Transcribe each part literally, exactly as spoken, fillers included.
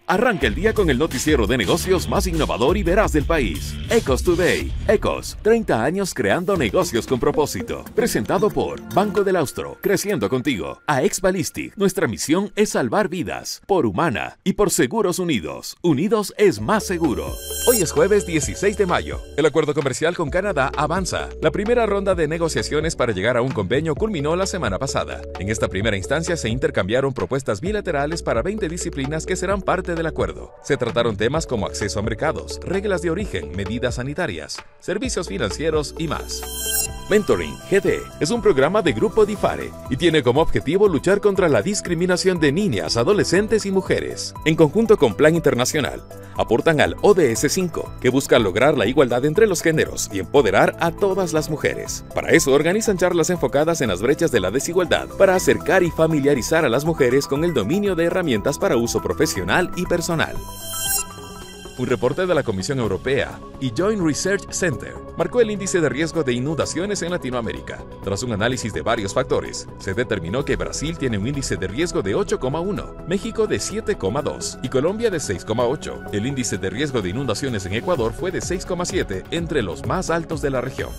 Arranca el día con el noticiero de negocios más innovador y veraz del país. Ecos Today. Ecos, treinta años creando negocios con propósito. Presentado por Banco del Austro, creciendo contigo. A Exbalistic, nuestra misión es salvar vidas. Por Humana y por Seguros Unidos. Unidos es más seguro. Hoy es jueves dieciséis de mayo. El acuerdo comercial con Canadá avanza. La primera ronda de negociaciones para llegar a un convenio culminó la semana pasada. En esta primera instancia se intercambiaron propuestas bilaterales para veinte disciplinas que serán parte del acuerdo. Se trataron temas como acceso a mercados, reglas de origen, medidas sanitarias, servicios financieros y más. Mentoring G D es un programa de Grupo Difare y tiene como objetivo luchar contra la discriminación de niñas, adolescentes y mujeres. En conjunto con Plan Internacional, aportan al O D S cinco, que busca lograr la igualdad entre los géneros y empoderar a todas las mujeres. Para eso organizan charlas enfocadas en las brechas de la desigualdad, para acercar y familiarizar a las mujeres con el dominio de herramientas para uso profesional y personal. Un reporte de la Comisión Europea y Joint Research Center marcó el índice de riesgo de inundaciones en Latinoamérica. Tras un análisis de varios factores, se determinó que Brasil tiene un índice de riesgo de ocho coma uno, México de siete coma dos y Colombia de seis coma ocho. El índice de riesgo de inundaciones en Ecuador fue de seis coma siete, entre los más altos de la región.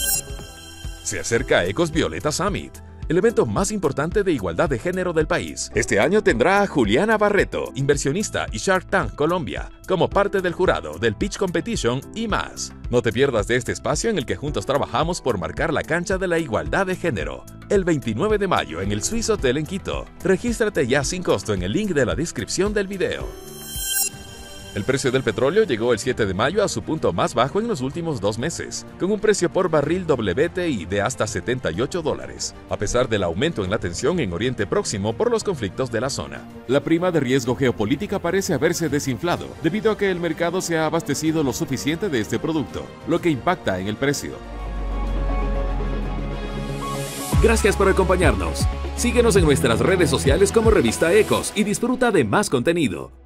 Se acerca Ecos Violeta Summit, el evento más importante de igualdad de género del país. Este año tendrá a Juliana Barreto, inversionista y Shark Tank Colombia, como parte del jurado del Pitch Competition y más. No te pierdas de este espacio en el que juntos trabajamos por marcar la cancha de la igualdad de género. El veintinueve de mayo en el Swiss Hotel en Quito. Regístrate ya sin costo en el link de la descripción del video. El precio del petróleo llegó el siete de mayo a su punto más bajo en los últimos dos meses, con un precio por barril W T I de hasta setenta y ocho dólares, a pesar del aumento en la tensión en Oriente Próximo por los conflictos de la zona. La prima de riesgo geopolítica parece haberse desinflado, debido a que el mercado se ha abastecido lo suficiente de este producto, lo que impacta en el precio. Gracias por acompañarnos. Síguenos en nuestras redes sociales como Revista Ecos y disfruta de más contenido.